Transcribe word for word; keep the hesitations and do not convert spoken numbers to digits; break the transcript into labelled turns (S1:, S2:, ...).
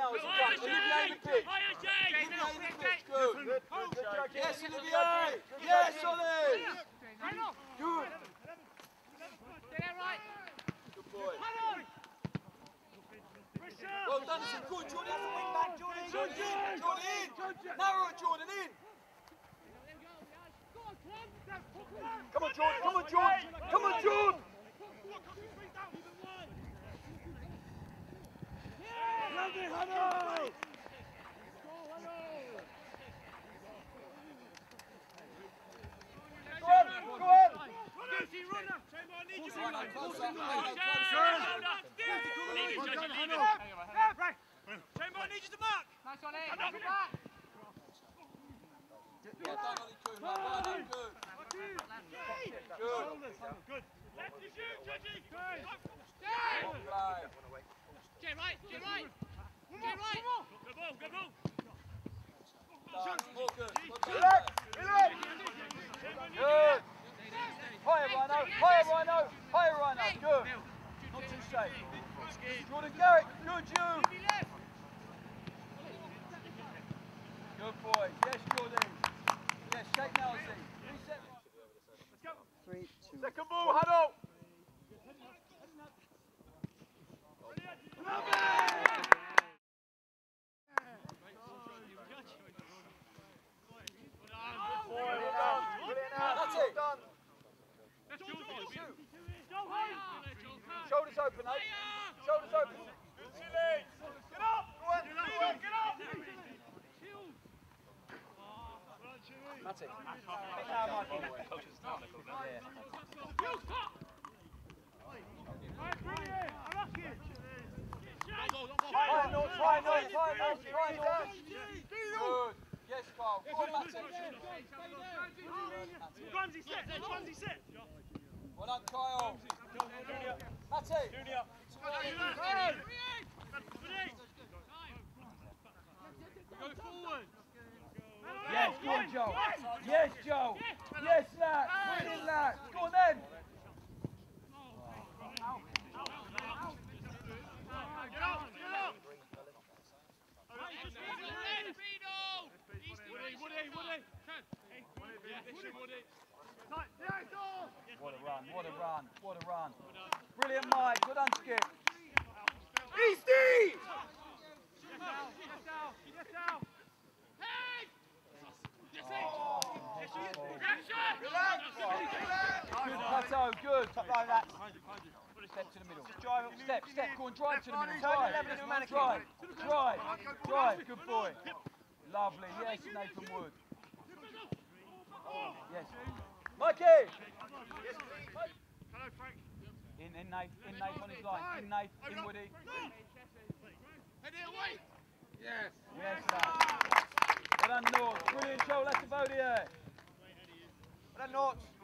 S1: now as he comes. Olivier the pitch. Olivier the pitch, good. Yes, Olivier. Yes, Ollie. Good. Good boy. Well done, it's a good Jordan. That's a wing back, Jordan. Jordan in. Jordan in. Narrow it, Jordan in. Come on, Jordan. Come on, Jordan. Come on, Jordan. Lovely, Hannah. Go on, go on. Lucy, run up. I need you to run up. Chamber, I need you to mark. Nice one, eh? Come back. Well done, Ollie Coon. Well done, good. Good. Good. Left is you, Judgy. Good. Jay right, Jay right. Jay right. Good ball, good ball. Morgan. Relax, relax. Good. Higher, Rhino. Higher, Rhino. Higher, Rhino. Good. Not too safe. Jordan Garrick. Good, you. Good boy. Yes, Jordan. Yes, shake now, see. Reset. Let's go. Three, two. Second ball, huddle. That's it. Done. Shoulders open, eh? Shoulders open. Get up. Go on, get up. Get up. That's it. Now, Michael. Colchester Town, they call it. High notes, high notes, high notes, high notes. Good. Yes, Carl. Go on, Matty. Swansea set, Swansea set. Well done, Kyle. Matty. Junior. Go forward. Yes, go on, Joe. Yes, Joe. Yes, Nat. Brilliant, Nat. Go on then. Get up, get up. Woody, Woody, Woody. What a run, what a run, what a run. Brilliant, Mike. Well done, Skip. Easty! Yes, out, yes, out, yes, out. Hey! Good, Pato, good. Top like that. Step to the middle. Drive up, step, step. Go on, drive to the middle. Drive, drive, drive, drive. Good boy. Lovely. Yes, Nathan Wood. Yes. Mikey! Hello, Frank. In, in Nate, in Nate on his line. In Nate, in Woody. Head it away! Yes. Yes, lad. Well done, North. Brilliant show, let's vote here. Well done, North.